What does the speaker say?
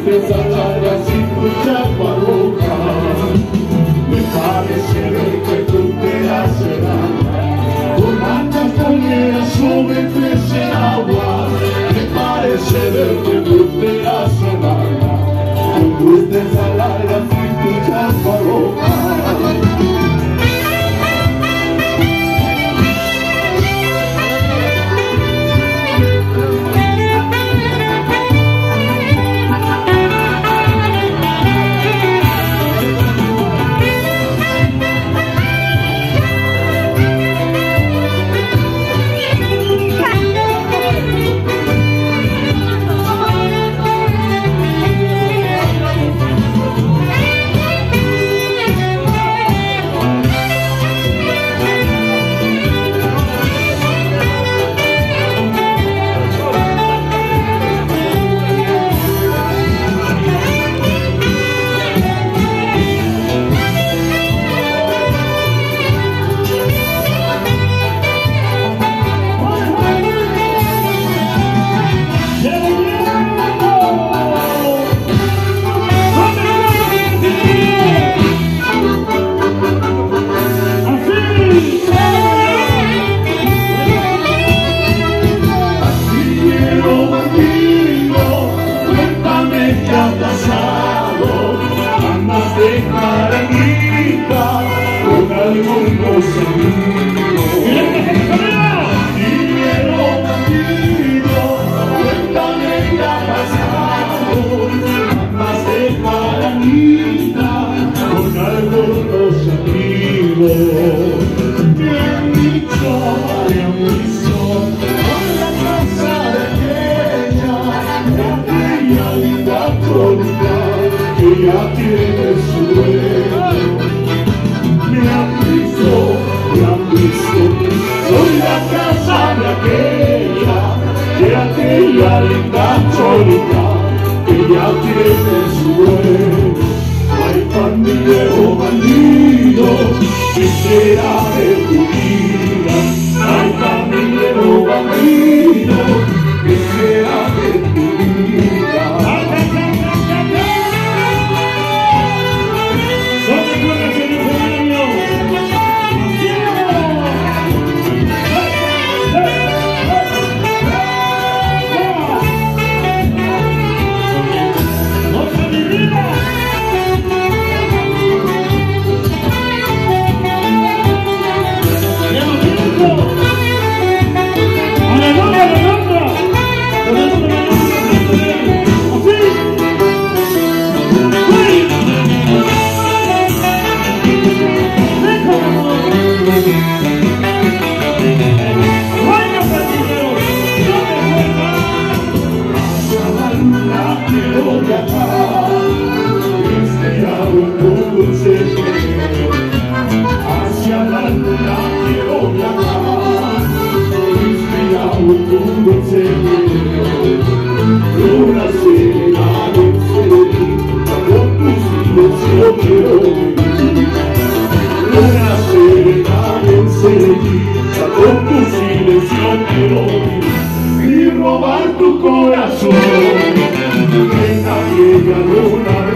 tristezas largas y muchas barrocas. Me parece ver que tú te haces una castañera sobre 13 aguas. Me parece ver que tú te haces con tristezas largas y muchas barrocas. Con algunos amigos dinero bandido, cuéntame qué ha pasado. Más de caranita con algunos amigos. Me han dicho con la casa de aquella linda crónica que ya tiene su dueño. Me han visto, soy la casa de aquella linda chorica que ya tiene su dueño. Ay, pandillero bandido, ¿qué será de tu vida? Ay, pandillero bandido, ¿qué será de tu vida? Hacia la luna quiero viajar, inspirado en tu dulce luna serena de serenita, con tu silencio quiero vivir. Luna serena de serenita, con tu silencio quiero vivir y robar tu corazón. Que nadie ganó una vez.